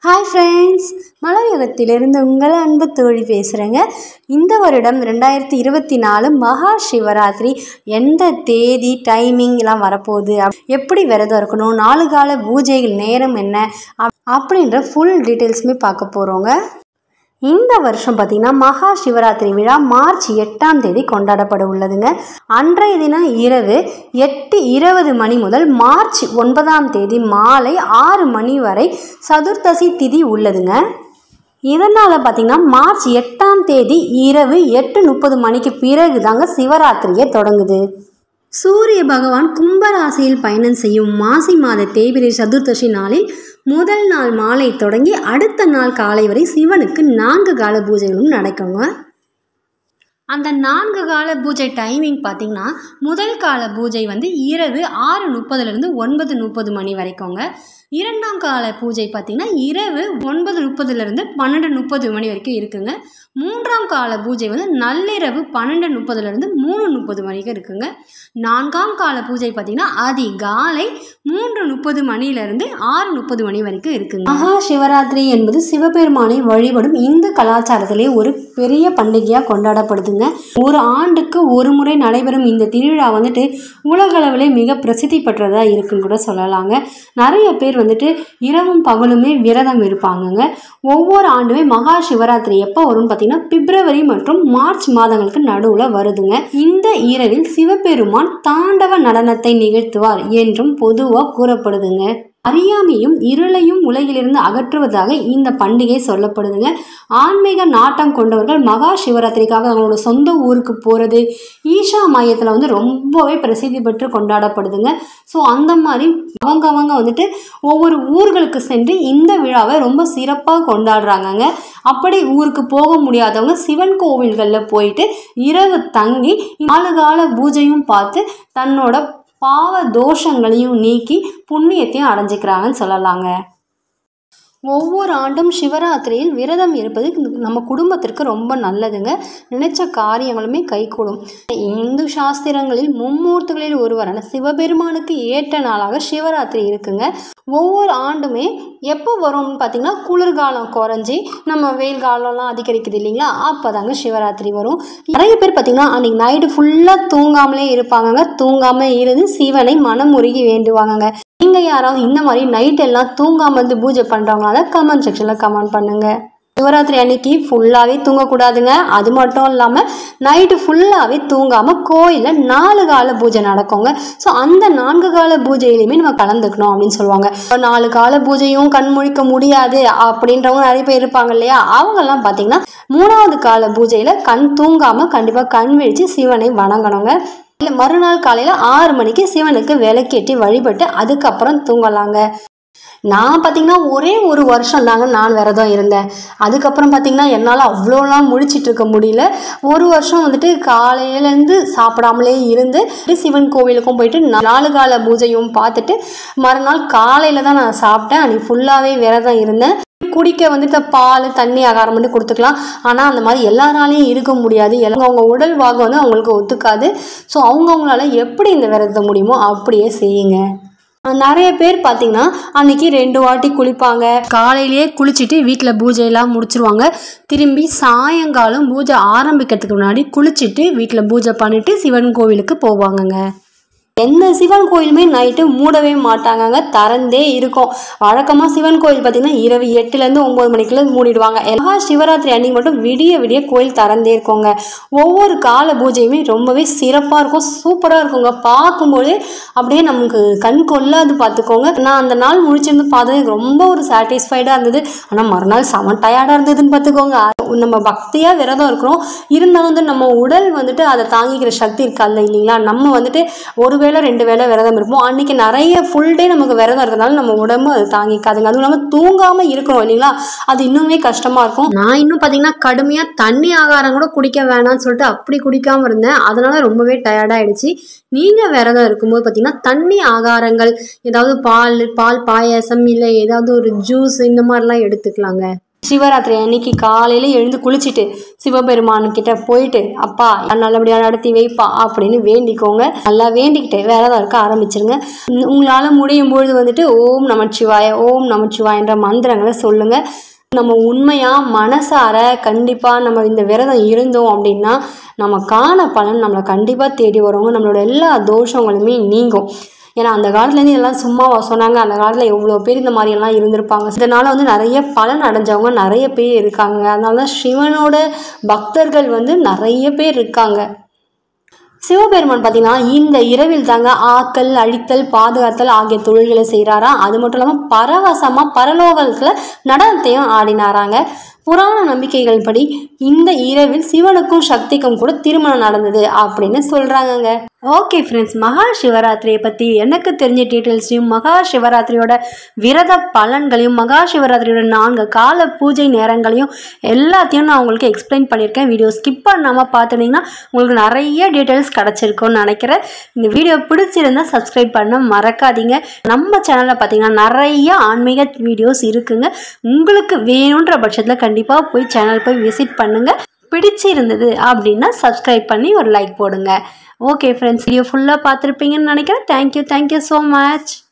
Hi friends, மலையகத்திலிருந்து உங்கள் அன்பு தோழி பேசுகிறேங்க. இந்த வருடம் 2024 மகா சிவராத்திரி எந்த தேதி டைமிங்லாம் வரப்போகுது, எப்படி விரதம் இருக்கணும், 4 கால பூஜைகள் நேரம் என்ன அப்படின்ற ஃபுல் டீட்டெயில்ஸுமே பார்க்க போகிறோங்க. இந்த வருஷம் பார்த்திங்கன்னா மகா சிவராத்திரி விழா மார்ச் 8ஆம் தேதி கொண்டாடப்பட உள்ளதுங்க. அன்றைய தினம் இரவு 8:20 மணி முதல் மார்ச் 9ஆம் தேதி மாலை 6 மணி வரை சதுர்த்தசி திதி உள்ளதுங்க. இதனால் பார்த்திங்கன்னா மார்ச் 8ஆம் தேதி இரவு 8:30 மணிக்கு பிறகு தாங்க சிவராத்திரியே தொடங்குது. சூரிய பகவான் கும்பராசியில் பயணம் செய்யும் மாசி மாத தேய்பிரை சதுர்த்தசி நாளில் முதல் நாள் மாலை தொடங்கி அடுத்த நாள் காலை வரை சிவனுக்கு 4 கால பூஜைகளும் நடக்குங்க. அந்த 4 கால பூஜை டைமிங் பார்த்திங்கன்னா முதல் கால பூஜை இரவு 6:30லேருந்து 9:30 மணி வரைக்குங்க. இரண்டாம் கால பூஜை பார்த்திங்கன்னா இரவு 9:30லேருந்து 12:30 மணி வரைக்கும் இருக்குங்க. மூன்றாம் கால பூஜை நள்ளிரவு 12:30லேருந்து 3:30 வரைக்கும் இருக்குங்க. நான்காம் கால பூஜை பார்த்திங்கன்னா அதிகாலை 3:30 மணிலேருந்து 6:30 மணி வரைக்கும் இருக்குங்க. மகா சிவராத்திரி என்பது சிவபெருமானை வழிபடும் இந்து கலாச்சாரத்திலே ஒரு பெரிய பண்டிகையாக கொண்டாடப்படுதுங்க. ஒரு ஆண்டுக்கு ஒரு முறை நடைபெறும் இந்த திருவிழா உலகளவில் மிக பிரசித்தி பெற்றதாக இருக்குன்னு கூட சொல்லலாங்க. நிறைய பேர் இரவும் பகலுமே விரதம் இருப்பாங்கங்க. ஒவ்வொரு ஆண்டுமே மகா சிவராத்திரி எப்போ வரும்னு பார்த்தீங்கன்னா பிப்ரவரி மற்றும் மார்ச் மாதங்களுக்கு நடுவில் வருதுங்க. இந்த இரவில் சிவபெருமான் தாண்டவ நடனத்தை நிகழ்த்துவார் என்றும் பொதுவாக கூறப்படுதுங்க. அறியாமையும் இருளையும் உலகிலிருந்து அகற்றுவதாக இந்த பண்டிகை சொல்லப்படுதுங்க. ஆன்மீக நாட்டம் கொண்டவர்கள் மகா சிவராத்திரிக்காக அவங்களோட சொந்த ஊருக்கு போகிறது ஈஷா மையத்தில் ரொம்பவே பிரசித்தி பெற்று கொண்டாடப்படுதுங்க. ஸோ அந்த மாதிரி அவங்க ஒவ்வொரு ஊர்களுக்கு சென்று இந்த விழாவை ரொம்ப சிறப்பாக கொண்டாடுறாங்கங்க. அப்படி ஊருக்கு போக முடியாதவங்க சிவன் கோவில்களில் போயிட்டு இரவு தங்கி 4 கால பூஜையும் பார்த்து தன்னோட பாவ தோஷங்களையும் நீக்கி புண்ணியத்தையும் அடைஞ்சிக்கிறாங்கன்னு சொல்லலாங்க. ஒவ்வொரு ஆண்டும் சிவராத்திரியில் விரதம் இருப்பது நம்ம குடும்பத்திற்கு ரொம்ப நல்லதுங்க. நினைச்ச காரியங்களுமே கைகூடும். இந்து சாஸ்திரங்களில் மும்மூர்த்திகளில் ஒருவரான சிவபெருமானுக்கு ஏற்ற நாளாக சிவராத்திரி இருக்குங்க. ஒவ்வொரு ஆண்டுமே எப்போ வரும்னு பார்த்திங்கன்னா குளிர்காலம் குறைஞ்சி நம்ம வெயில் காலம்லாம் அதிகரிக்குது இல்லைங்களா, அப்போ தாங்க சிவராத்திரி வரும். நிறைய பேர் பார்த்திங்கன்னா அன்றைக்கி நைட்டு ஃபுல்லாக தூங்காமலே இருப்பாங்கங்க. தூங்காமல் இருந்து சிவனை மனமுருகி வேண்டுவாங்கங்க. நீங்கள் யாராவது இந்த மாதிரி நைட் எல்லாம் தூங்காமல் பூஜை பண்ணுறவங்களால கமெண்ட் செக்ஷனில் கமெண்ட் பண்ணுங்கள். சிவராத்திரி அன்னைக்கு ஃபுல்லாகவே தூங்கக்கூடாதுங்க. அது மட்டும் இல்லாமல் நைட்டு ஃபுல்லாகவே தூங்காமல் கோயிலில் 4 கால பூஜை நடக்குங்க. ஸோ அந்த 4 கால பூஜையிலையுமே நம்ம கலந்துக்கணும் அப்படின்னு சொல்லுவாங்க. 4 கால பூஜையும் கண் முழிக்க முடியாது அப்படின்றவங்க நிறைய பேர் இருப்பாங்க இல்லையா, அவங்கெல்லாம் பார்த்தீங்கன்னா 3வது கால பூஜையில் கண் தூங்காமல் கண்டிப்பாக கண் விழித்து சிவனை வணங்கணுங்க. இல்லை மறுநாள் காலையில் 6 மணிக்கு சிவனுக்கு விளக்கேற்றி வழிபட்டு அதுக்கப்புறம் தூங்கலாங்க. நான் பார்த்திங்கன்னா ஒரே ஒரு வருஷம் தாங்க நான் விரதம் இருந்தேன். அதுக்கப்புறம் பார்த்திங்கன்னா என்னால் அவ்வளோலாம் முழிச்சிட்டு இருக்க முடியல. ஒரு வருஷம் காலையிலேருந்து சாப்பிடாமலே இருந்து சிவன் கோவிலுக்கும் போயிட்டு 4 கால பூஜையும் பார்த்துட்டு மறுநாள் காலையில் தான் நான் சாப்பிட்டேன். அன்றைக்கி ஃபுல்லாகவே விரதம் இருந்தேன். குடிக்க பால் தண்ணி ஆகாரம் மட்டும் கொடுத்துக்கலாம். ஆனால் அந்த மாதிரி எல்லாராலையும் இருக்க முடியாது. அவங்க உடல் வாகு அவங்களுக்கு ஒத்துக்காது. ஸோ அவங்கவுங்களால எப்படி இந்த விரதத்தை முடியுமோ அப்படியே செய்யுங்க. நிறைய பேர் பார்த்திங்கன்னா அன்றைக்கி 2 வாட்டி குளிப்பாங்க. காலையிலேயே குளிச்சுட்டு வீட்டில் பூஜையெல்லாம் முடிச்சிருவாங்க. திரும்பி சாயங்காலம் பூஜை ஆரம்பிக்கிறதுக்கு முன்னாடி குளிச்சுட்டு வீட்டில் பூஜை பண்ணிவிட்டு சிவன் கோவிலுக்கு போவாங்கங்க. எந்த சிவன் கோயிலுமே நைட்டு மூடவே மாட்டாங்கங்க, திறந்தே இருக்கும். வழக்கமாக சிவன் கோயில் பார்த்திங்கன்னா இரவு 8லேருந்து 9 மணிக்குள்ளே மூடிடுவாங்க. மகா சிவராத்திரி அன்றைக்கி மட்டும் விடிய விடிய கோயில் திறந்தே இருக்குங்க. ஒவ்வொரு கால பூஜையுமே ரொம்பவே சிறப்பாக இருக்கும், சூப்பராக இருக்குங்க. பார்க்கும்போது அப்படியே நமக்கு கண் கொள்ளாது பார்த்துக்கோங்க. நான் அந்த நாள் முடிச்சிருந்து பார்த்தது ரொம்ப ஒரு சாட்டிஸ்ஃபைடாக இருந்தது. ஆனால் மறுநாள் செம டயர்டாக இருந்ததுன்னு பார்த்துக்கோங்க. நம்ம பக்தியாக விரதம் இருக்கிறோம், இருந்தாலும் நம்ம உடல் அதை தாங்கிக்கிற சக்தி இருக்காது இல்லைங்களா. நம்ம ஒரு வேளை 2 வேளை விரதம் இருப்போம். அன்றைக்கி நிறைய ஃபுல் டே நமக்கு விரதம் இருக்கிறதுனால நம்ம உடம்பு அது தாங்கிக்காதுங்க. அதுவும் இல்லாமல் தூங்காமல் இருக்கிறோம் இல்லைங்களா, அது இன்னுமே கஷ்டமாக இருக்கும். நான் இன்னும் பார்த்திங்கன்னா கடுமையாக தண்ணி ஆகாரம் கூட குடிக்க வேணாம்னு சொல்லிட்டு அப்படி குடிக்காமல் இருந்தேன். அதனால் ரொம்பவே டயர்டாகிடுச்சு. நீங்கள் விரதம் இருக்கும்போது பார்த்திங்கன்னா தண்ணி ஆகாரங்கள் ஏதாவது பால் பாயாசம் இல்லை ஏதாவது ஒரு ஜூஸ் இந்த மாதிரிலாம் எடுத்துக்கலாங்க. சிவராத்திரி அன்னைக்கு காலையில் எழுந்து குளிச்சுட்டு சிவபெருமான்கிட்ட போயிட்டு அப்பா நல்லபடியாக நடத்தி வைப்பா அப்படின்னு வேண்டிக்கோங்க. நல்லா வேண்டிக்கிட்டு விரதம் இருக்க ஆரம்பிச்சிருங்க. உங்களால் முடியும் பொழுது வந்துட்டு ஓம் நமச்சிவாய ஓம் நமச்சிவாயன்ற மந்திரங்களை சொல்லுங்கள். நம்ம உண்மையாக மனசார கண்டிப்பாக நம்ம இந்த விரதம் இருந்தோம் அப்படின்னா நமக்கான பலன் நம்மளை கண்டிப்பாக தேடி வருவாங்க. நம்மளோட எல்லா தோஷங்களுமே நீங்கும். ஏன்னா அந்த காலத்துலேருந்து எல்லாம் சும்மாவா சொன்னாங்க? அந்த காலத்தில் எவ்வளோ பேர் இந்த மாதிரியெல்லாம் இருந்திருப்பாங்க. இதனால் வந்து நிறைய பலன் அடைஞ்சவங்க நிறைய பேர் இருக்காங்க. அதனால தான் சிவனோட பக்தர்கள் வந்து நிறைய பேர் இருக்காங்க. சிவபெருமான் பார்த்தீங்கன்னா இந்த இரவில் தாங்க ஆக்கல் அழித்தல் பாதுகாத்தல் ஆகிய தொழில்களை செய்கிறாராம். அது மட்டும் இல்லாமல் பரவசமாக பரலோகத்தில் நடனத்தையும் ஆடினாராங்க. புராண நம்பிக்கைகள் படி இந்த இரவில் சிவனுக்கும் சக்திக்கும் கூட திருமணம் நடந்தது அப்படின்னு சொல்கிறாங்கங்க. ஓகே ஃப்ரெண்ட்ஸ், மகா சிவராத்திரியை பற்றி எனக்கு தெரிஞ்ச டீட்டெயில்ஸையும் மகா சிவராத்திரியோட விரத பலன்களையும் மகா சிவராத்திரியோட 4 கால பூஜை நேரங்களையும் எல்லாத்தையும் நான் உங்களுக்கு எக்ஸ்பிளைன் பண்ணியிருக்கேன். வீடியோ ஸ்கிப் பண்ணாமல் பார்த்துட்டிங்கன்னா உங்களுக்கு நிறைய டீட்டெயில்ஸ் கிடச்சிருக்கும்னு நினைக்கிறேன். இந்த வீடியோ பிடிச்சிருந்தால் சப்ஸ்கிரைப் பண்ண மறக்காதீங்க. நம்ம சேனலில் பார்த்தீங்கன்னா நிறைய ஆன்மீக வீடியோஸ் இருக்குங்க. உங்களுக்கு வேணுன்ற பட்சத்தில் கண்டிப்பாக போய் சேனல் போய் விசிட் பண்ணுங்கள். பிடிச்சிருந்தது அப்படின்னா சப்ஸ்கிரைப் பண்ணி ஒரு லைக் போடுங்க. ஓகே ஃப்ரெண்ட்ஸ், வீடியோ ஃபுல்லாக பார்த்துருப்பீங்கன்னு நினைக்கிறேன். Thank you so much.